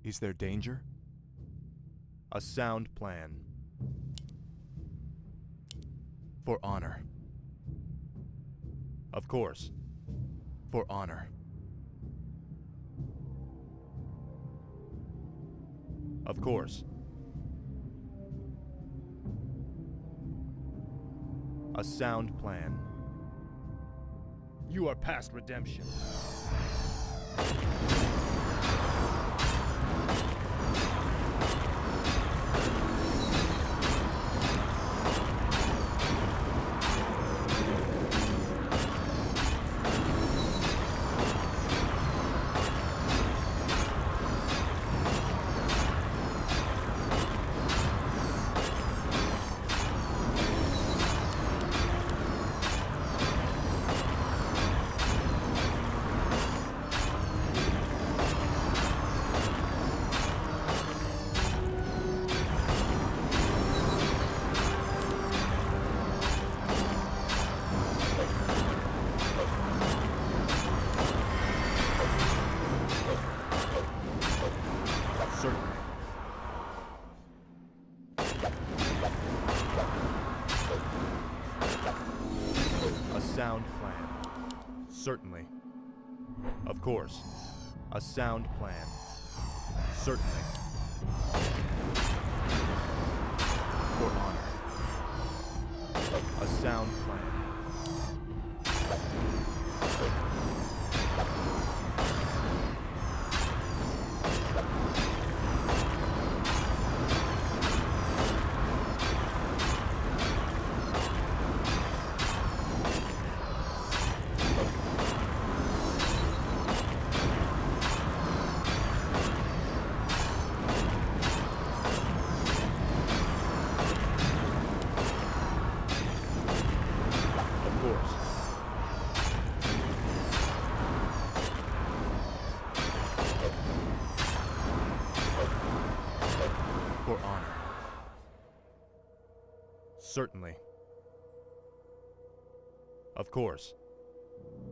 Is there danger? A sound plan. For honor. Of course. For honor. Of course. A sound plan. You are past redemption. A sound plan. Certainly. Of course. A sound plan. Certainly. For honor. A sound plan. For honor. Certainly. Of course.